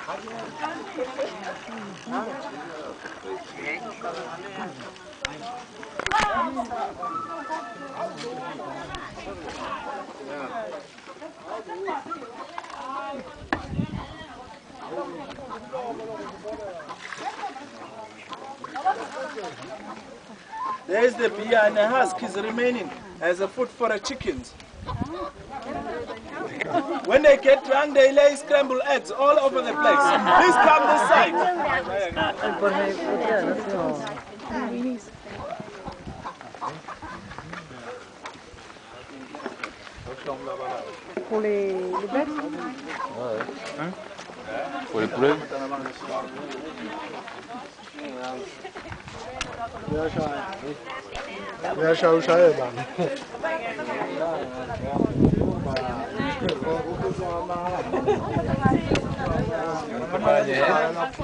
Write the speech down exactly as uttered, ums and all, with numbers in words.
There's the beer and the husk is remaining as a food for the chickens. When they get drunk, they lay scrambled eggs all over the place. Please come this side. Pour les, les bêtes? Ouais. Hein? Pour les poulets? Ya shawu shaye ba.